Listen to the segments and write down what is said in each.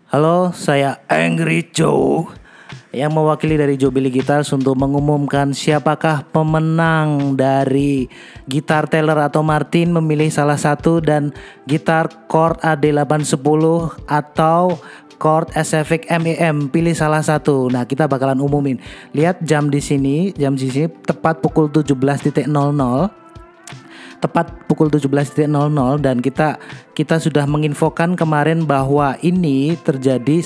Halo, saya Angry Joe yang mewakili dari Joe Billy Guitars untuk mengumumkan siapakah pemenang dari gitar Taylor atau Martin memilih salah satu dan gitar Chord AD810 atau Chord SFX MEM pilih salah satu. Nah, kita bakalan umumin. Lihat jam di sini tepat pukul 17.00. Tepat pukul 17.00 dan kita sudah menginfokan kemarin bahwa ini terjadi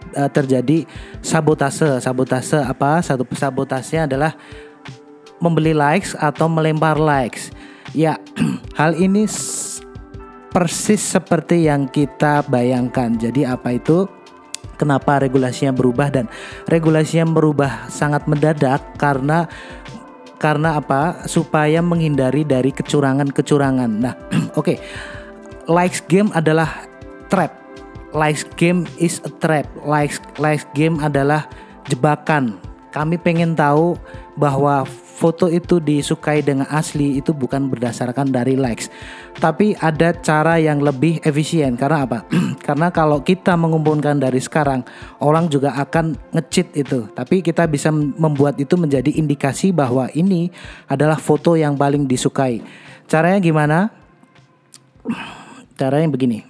sabotase apa? Satu sabotasenya adalah membeli likes atau melempar likes. Ya, hal ini persis seperti yang kita bayangkan. Jadi apa itu? Kenapa regulasinya berubah? Dan regulasinya berubah sangat mendadak karena apa? Supaya menghindari dari kecurangan. Nah, oke. Likes game adalah trap. Likes game is a trap. Likes game adalah jebakan. Kami pengen tahu bahwa foto itu disukai dengan asli itu bukan berdasarkan dari likes. Tapi ada cara yang lebih efisien. Karena apa? Karena kalau kita mengumpulkan dari sekarang, orang juga akan nge-cheat itu. Tapi kita bisa membuat itu menjadi indikasi bahwa ini adalah foto yang paling disukai. Caranya gimana? Caranya begini.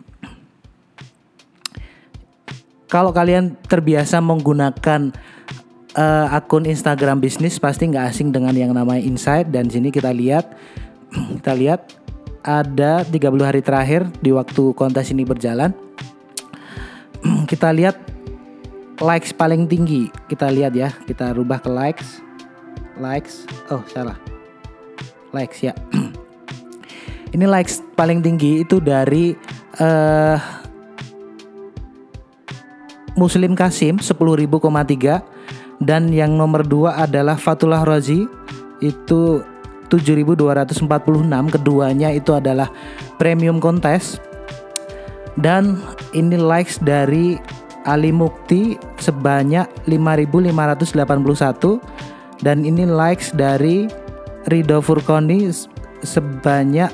Kalau kalian terbiasa menggunakan akun Instagram bisnis, pasti nggak asing dengan yang namanya Insight. Dan sini kita lihat ada 30 hari terakhir di waktu kontes ini berjalan. Kita lihat likes paling tinggi. Kita lihat ya, kita rubah ke likes. Oh salah, likes ya. Ini likes paling tinggi itu dari Muslim Kasim 10.000,3. Dan yang nomor 2 adalah Fatullah Razi itu 7.246. Keduanya itu adalah premium contest. Dan ini likes dari Ali Mukti sebanyak 5.581. Dan ini likes dari Ridho Furkoni sebanyak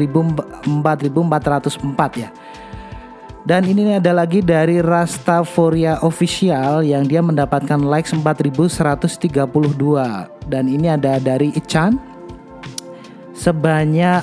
4.404 ya. Dan ini ada lagi dari Rastaforia Official yang dia mendapatkan likes 4.132. Dan ini ada dari Ichan sebanyak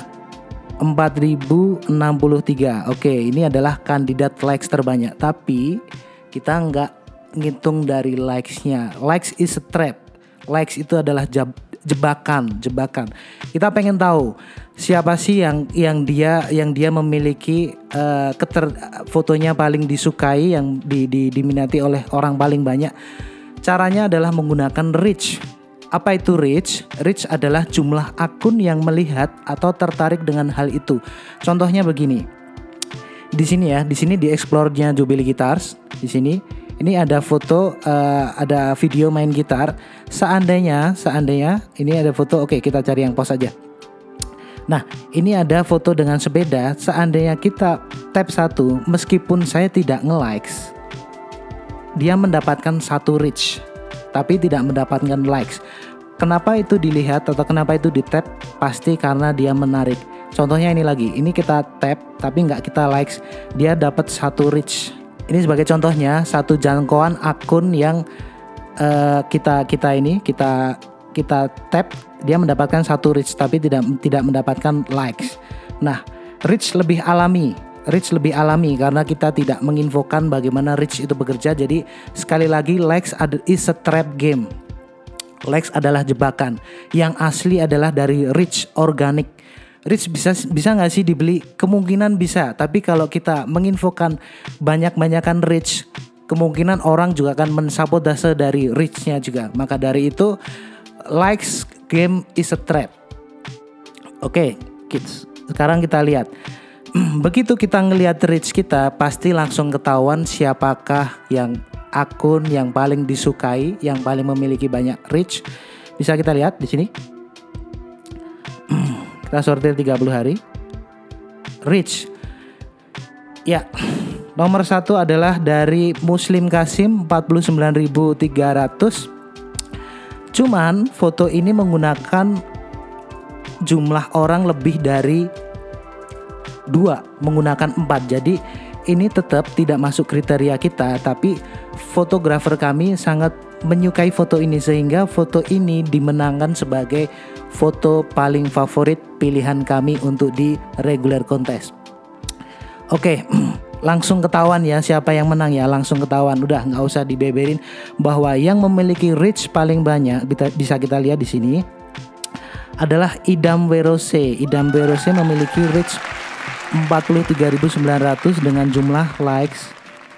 4.063. Oke, ini adalah kandidat likes terbanyak. Tapi kita nggak ngitung dari likesnya. Likes is a trap. Likes itu adalah jebakan. Kita pengen tahu siapa sih yang dia memiliki fotonya paling disukai, yang diminati oleh orang paling banyak. Caranya adalah menggunakan reach. Apa itu reach? Reach adalah jumlah akun yang melihat atau tertarik dengan hal itu. Contohnya begini. Di sini di explore-nya Joe Billy Guitars, di sini. Ini ada foto, ada video main gitar. Seandainya ini ada foto. Oke, kita cari yang pause aja. Nah, ini ada foto dengan sepeda. Seandainya kita tap 1, meskipun saya tidak nge-likes, dia mendapatkan 1 reach, tapi tidak mendapatkan likes. Kenapa itu dilihat atau kenapa itu di tap? Pasti karena dia menarik. Contohnya ini lagi. Ini kita tap, tapi nggak kita likes, dia dapat 1 reach. Ini sebagai contohnya satu jangkauan akun yang kita tap, dia mendapatkan 1 reach tapi tidak mendapatkan likes. Nah, reach lebih alami karena kita tidak menginfokan bagaimana reach itu bekerja. Jadi sekali lagi, likes is a trap game. Likes adalah jebakan. Yang asli adalah dari reach organik. Reach bisa nggak sih dibeli? Kemungkinan bisa, tapi kalau kita menginfokan banyak-banyakan reach, kemungkinan orang juga akan mensabotase dari reach-nya juga. Maka dari itu, likes game is a trap. Oke, kids. Sekarang kita lihat. Begitu kita ngelihat reach kita, pasti langsung ketahuan siapakah yang akun yang paling disukai, yang paling memiliki banyak reach. Bisa kita lihat di sini. Kita sortir 30 hari. Reach. Ya, nomor 1 adalah dari Muslim Kasim 49.300. Cuman foto ini menggunakan jumlah orang lebih dari 2, menggunakan 4. Jadi ini tetap tidak masuk kriteria kita, tapi fotografer kami sangat menyukai foto ini sehingga foto ini dimenangkan sebagai foto paling favorit pilihan kami untuk di regular contest. Oke, langsung ketahuan ya siapa yang menang ya, langsung ketahuan, udah nggak usah dibeberin bahwa yang memiliki reach paling banyak bisa kita lihat di sini adalah Idam Werose. Idam Werose memiliki reach 43.900 dengan jumlah likes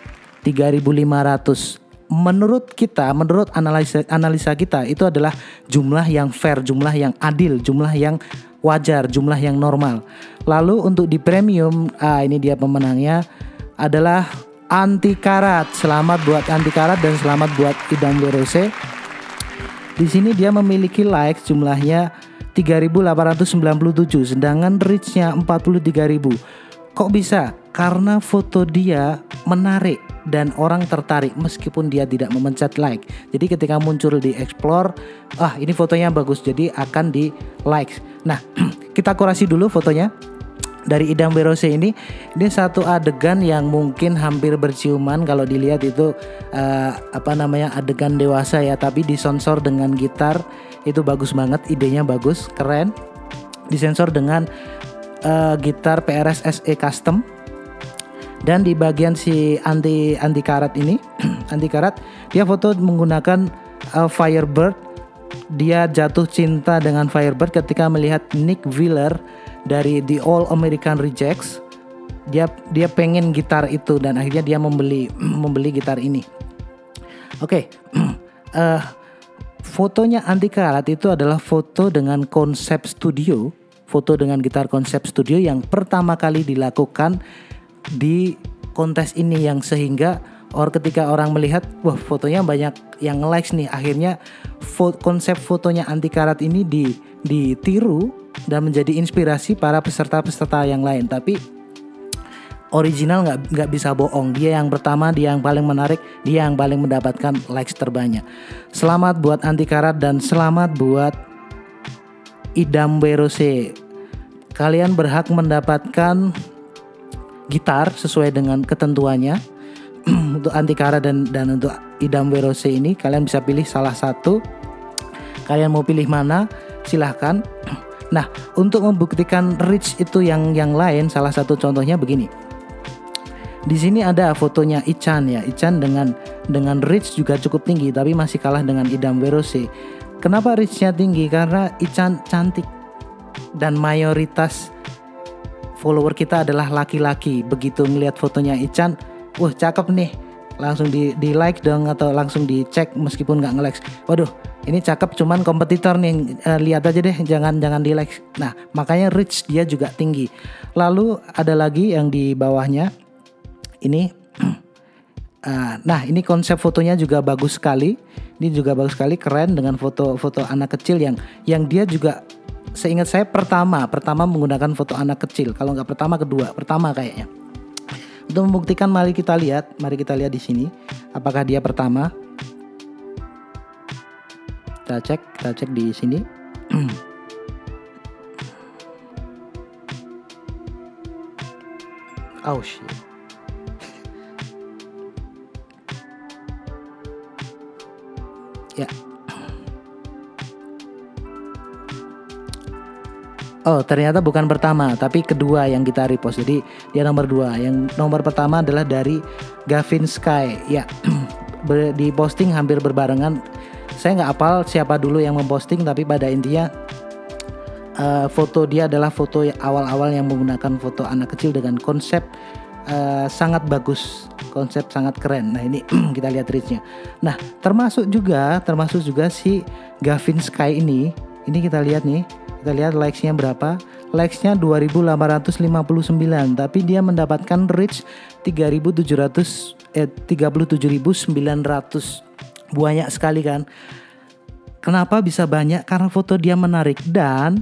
3.500. Menurut kita, menurut analisa kita itu adalah jumlah yang fair, jumlah yang adil, jumlah yang wajar, jumlah yang normal. Lalu untuk di premium, ini dia pemenangnya adalah Anti Karat. Selamat buat Anti Karat dan selamat buat Idam Werose. Di sini dia memiliki likes jumlahnya 3.897, sedangkan reach-nya 43.000. Kok bisa? Karena foto dia menarik dan orang tertarik meskipun dia tidak memencet like. Jadi ketika muncul di explore, ini fotonya bagus, jadi akan di likes. Nah, kita kurasi dulu fotonya. Dari Idam Werose ini satu adegan yang mungkin hampir berciuman kalau dilihat itu adegan dewasa ya, tapi disensor dengan gitar. Itu bagus banget, idenya bagus, keren. Disensor dengan gitar PRS SE custom. Dan di bagian si anti karat ini, anti karat, dia foto menggunakan Firebird. Dia jatuh cinta dengan Firebird ketika melihat Nick Wheeler dari The All American Rejects. Dia pengen gitar itu dan akhirnya dia membeli gitar ini. Oke. Fotonya Anti Karat itu adalah foto dengan konsep studio, foto dengan gitar konsep studio yang pertama kali dilakukan di kontes ini, yang sehingga ketika orang melihat, wah fotonya banyak yang likes nih, akhirnya konsep fotonya Anti Karat ini ditiru dan menjadi inspirasi para peserta-peserta yang lain. Tapi original nggak bisa bohong, dia yang pertama, dia yang paling menarik, dia yang paling mendapatkan likes terbanyak. Selamat buat Anti Karat dan selamat buat Idam Werose. Kalian berhak mendapatkan gitar sesuai dengan ketentuannya. Untuk Anti Karat dan untuk Idam Werose ini kalian bisa pilih salah satu. Kalian mau pilih mana silahkan. Nah, untuk membuktikan reach itu yang lain, salah satu contohnya begini. Di sini ada fotonya Ichan ya. Ichan dengan reach juga cukup tinggi, tapi masih kalah dengan Idam Werose. Kenapa reach-nya tinggi? Karena Ichan cantik dan mayoritas follower kita adalah laki-laki. Begitu ngelihat fotonya Ichan, wah cakep nih, langsung di like dong, atau langsung dicek meskipun nggak nge-like. Waduh, ini cakep, cuman kompetitor nih, lihat aja deh, jangan di like. Nah, makanya reach dia juga tinggi. Lalu ada lagi yang di bawahnya ini. Nah, ini konsep fotonya juga bagus sekali. Ini juga bagus sekali, keren, dengan foto anak kecil yang dia juga, seingat saya pertama menggunakan foto anak kecil. Kalau nggak pertama kayaknya. Untuk membuktikan, mari kita lihat di sini apakah dia pertama. Kita cek di sini. Oh shit. Ya. Oh, ternyata bukan pertama, tapi kedua yang kita repost. Jadi dia nomor 2. Yang nomor pertama adalah dari Gavin Sky. Ya, di posting hampir berbarengan. Saya nggak hafal siapa dulu yang memposting, tapi pada intinya foto dia adalah foto awal-awal yang menggunakan foto anak kecil dengan konsep sangat bagus, konsep sangat keren. Nah, ini kita lihat reach-nya. Nah, termasuk juga si Gavin Sky ini kita lihat nih. Kita lihat likes-nya berapa. Likes-nya 2.859, tapi dia mendapatkan reach 37.900. Banyak sekali kan. Kenapa bisa banyak? Karena foto dia menarik dan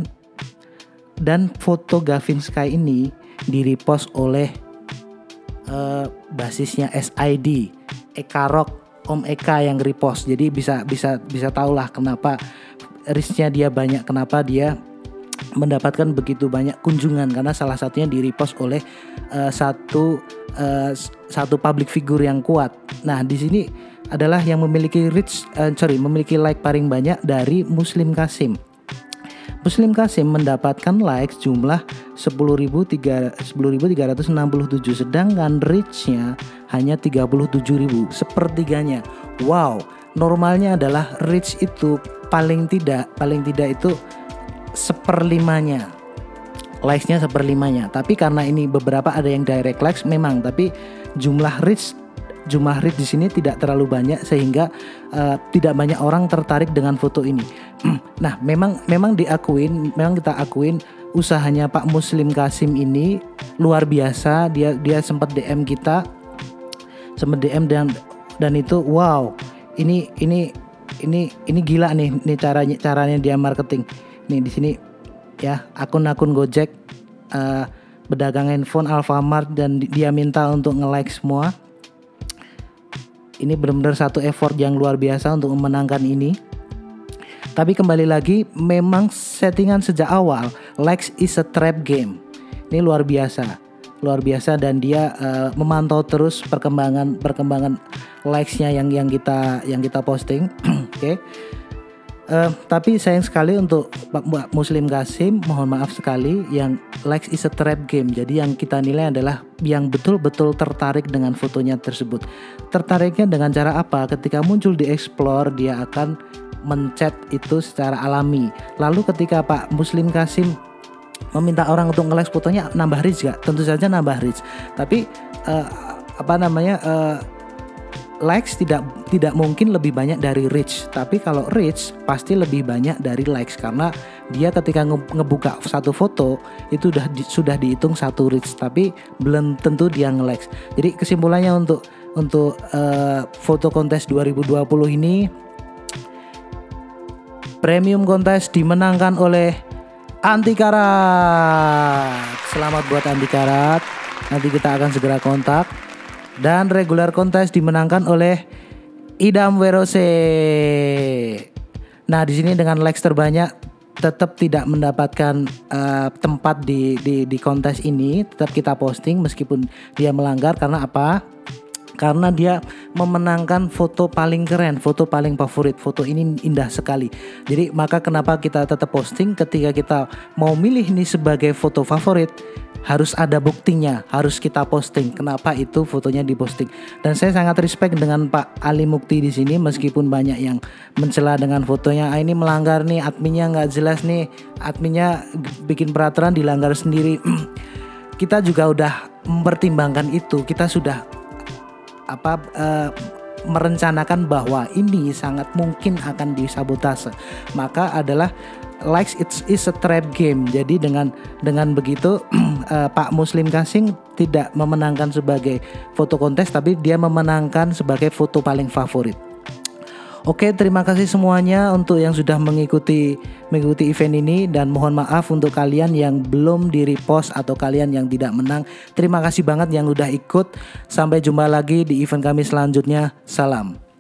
foto Gavin Sky ini di-repost oleh basisnya SID, Eka Rock, Om Eka yang repost. Jadi bisa tahulah kenapa reach-nya dia banyak, kenapa dia mendapatkan begitu banyak kunjungan, karena salah satunya di repost oleh satu satu public figure yang kuat. Nah, di sini adalah yang memiliki memiliki like paling banyak dari Muslim Kasim. Muslim Kasim mendapatkan likes jumlah 10.367, sedangkan reach-nya hanya 37.000, sepertiganya. Wow, normalnya adalah reach itu paling tidak itu seperlimanya, likes-nya seperlimanya. Tapi karena ini beberapa ada yang direct likes memang, tapi jumlah reach di sini tidak terlalu banyak sehingga tidak banyak orang tertarik dengan foto ini. Nah, memang kita akuin usahanya Pak Muslim Kasim ini luar biasa. Dia sempat DM kita, dan itu wow, ini gila nih caranya dia marketing. Nih di sini ya, akun-akun Gojek, pedagang handphone, Alfamart, dan dia minta untuk nge-like semua. Ini benar-benar satu effort yang luar biasa untuk memenangkan ini. Tapi kembali lagi, memang settingan sejak awal, likes is a trap game. Ini luar biasa, dan dia memantau terus perkembangan likes-nya yang kita posting. Oke. Tapi sayang sekali untuk Pak Muslim Kasim, mohon maaf sekali, yang likes is a trap game. Jadi yang kita nilai adalah yang betul-betul tertarik dengan fotonya tersebut. Tertariknya dengan cara apa? Ketika muncul di explore, dia akan mencet itu secara alami. Lalu ketika Pak Muslim Kasim meminta orang untuk nge-like fotonya, nambah reach gak? Tentu saja nambah reach. Tapi likes tidak mungkin lebih banyak dari reach, tapi kalau reach pasti lebih banyak dari likes, karena dia ketika ngebuka satu foto itu sudah dihitung satu reach, tapi belum tentu dia nge-likes. Jadi kesimpulannya untuk foto kontes 2020 ini, premium kontes dimenangkan oleh Anti Karat. Selamat buat Anti Karat. Nanti kita akan segera kontak. Dan regular kontes dimenangkan oleh Idam Werose. Nah, di sini dengan likes terbanyak tetap tidak mendapatkan tempat di kontes ini. Tetap kita posting meskipun dia melanggar. Karena apa? Karena dia memenangkan foto paling keren, foto paling favorit. Foto ini indah sekali. Jadi maka kenapa kita tetap posting? Ketika kita mau milih ini sebagai foto favorit, harus ada buktinya, harus kita posting. Kenapa itu fotonya diposting? Dan saya sangat respect dengan Pak Ali Mukti di sini, meskipun banyak yang mencela dengan fotonya. Ini melanggar nih, adminnya nggak jelas nih, adminnya bikin peraturan dilanggar sendiri. Kita juga udah mempertimbangkan itu. Kita sudah merencanakan bahwa ini sangat mungkin akan disabotase. Maka adalah likes is a trap game. Jadi dengan begitu Pak Muslim Kasim tidak memenangkan sebagai foto kontes, tapi dia memenangkan sebagai foto paling favorit. Oke, terima kasih semuanya untuk yang sudah mengikuti event ini, dan mohon maaf untuk kalian yang belum di repost atau kalian yang tidak menang. Terima kasih banget yang udah ikut. Sampai jumpa lagi di event kami selanjutnya. Salam.